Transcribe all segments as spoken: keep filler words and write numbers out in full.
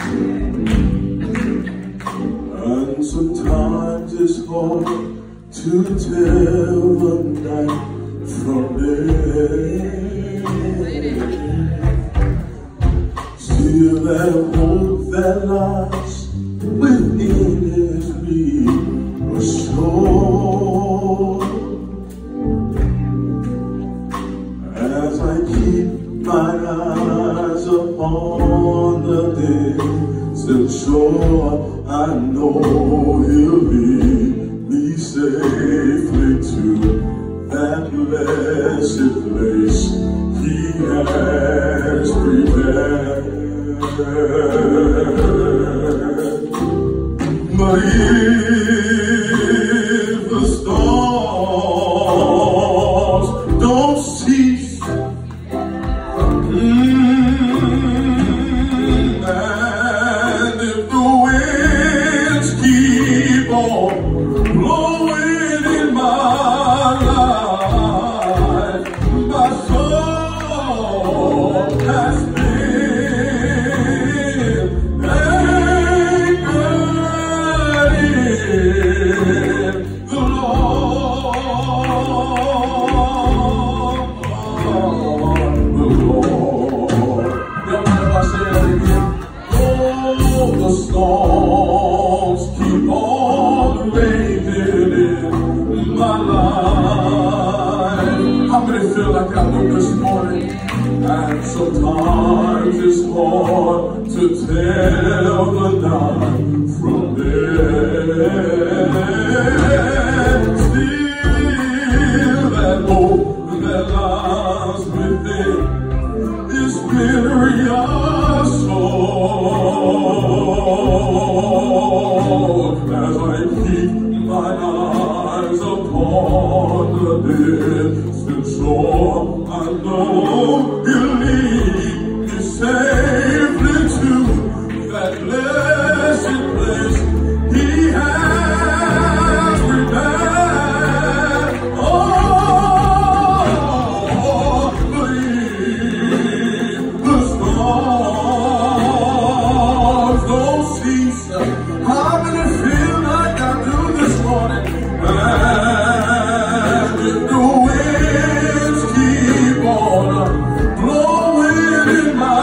And sometimes it's hard to tell the night from day. Still that hope that lies within is reassured. As I keep my eyes upon the distant shore, I know He'll lead me safely to that blessed place He has prepared. But if the storms don't cease, mm, and if the winds keep on blowing in my life, my soul has been anchored in the Lord, the Lord. Y'all mind if I say that again? Oh, the storms keep on raging in my life. How many feel like I do this morning? And sometimes it's hard to tell the night from day. Still that hope that lies within is been reassured. As I keep my eyes upon the distant shore, I know He'll lead me safely to that blessed place He has prepared. Oh, believe the storms don't cease. How many feel like I do this morning? And if the winds keep on blowing in my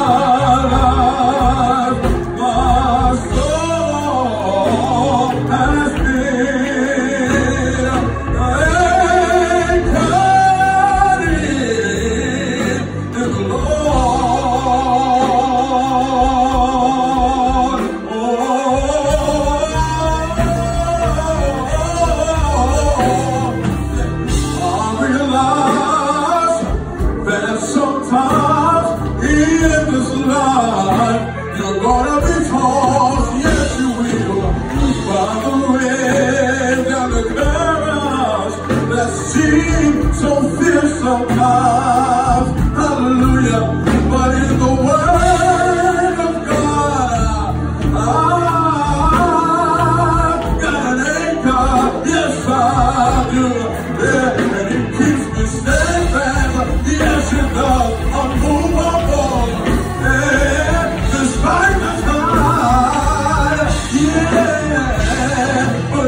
life, my soul has been anchored in the Lord. Oh, I realize that sometimes in this life you're gonna be tossed, yes you will, by the wind and the currents that seem so fierce sometimes. Hallelujah. But in the Word of God, I've got an anchor, yes I do. Yeah, and He keeps me steadfast, yes it does, unmovable, yeah, despite the tide, yeah, but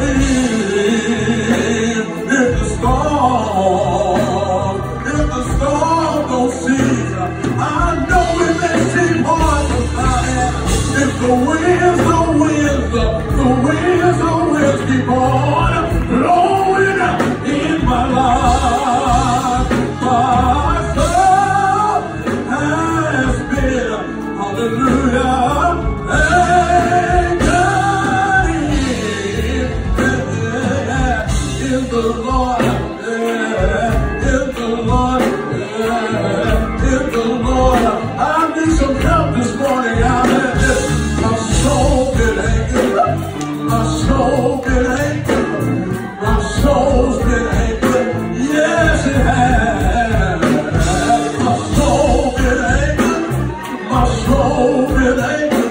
if, if the storm, if the storm don't cease, I know it may seem hard to find. If the winds, the winds, the, the winds, the winds keep on blowing in my life, my soul has been, hallelujah, anchored in, in the Lord, yeah, in the Lord, yeah, in the Lord. I need some help this morning. I had this, my soul been anchored, my soul been anchored, my soul's been anchored, yes it has. My soul been anchored, my soul been anchored.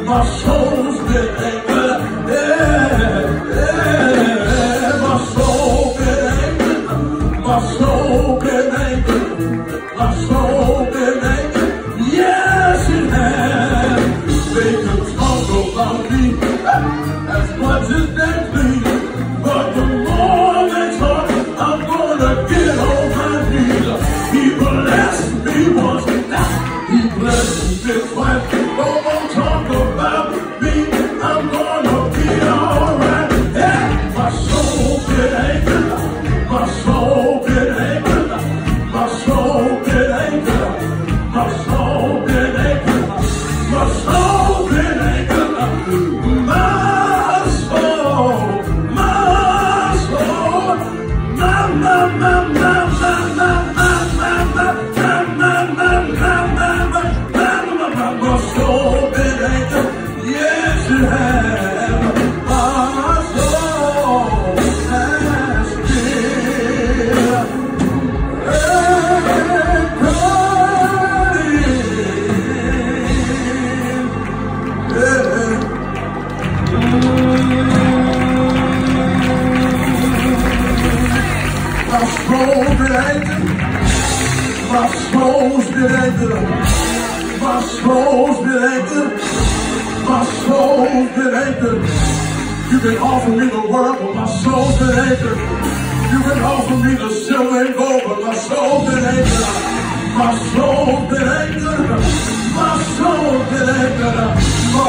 My soul's been anchored. Yeah, yeah. My soul been anchored. My soul been anchored. My soul been anchored. Yes, it has. They can talk about me as much as they please, but the more they talk, I'm gonna get on my knees. He blessed me once, now he blessed me twice. Don't want to talk about me, I'm gonna be alright. Yeah, my soul get anchored, my soul get anchored, my soul get anchored, my soul get anchored, my soul get anchored, my soul, my soul, my, my, my, my, my, my, my, my, my, my, my, my, my, my soul been anchored. Yes, it has. My soul has been my soul's been anchored. My soul's been anchored. My soul's been anchored. My soul's been anchored. You can offer me the world, but my soul's been anchored. You can offer me the silver and gold, but my soul's been anchored. My soul's been anchored. My soul's been anchored. Oh,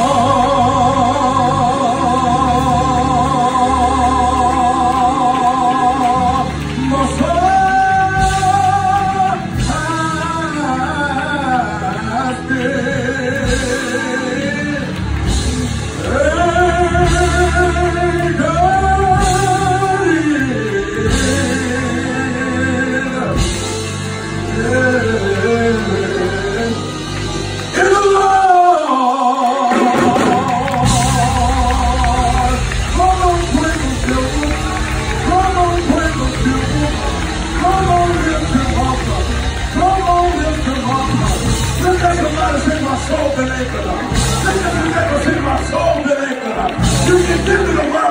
my soul has You can give me the world.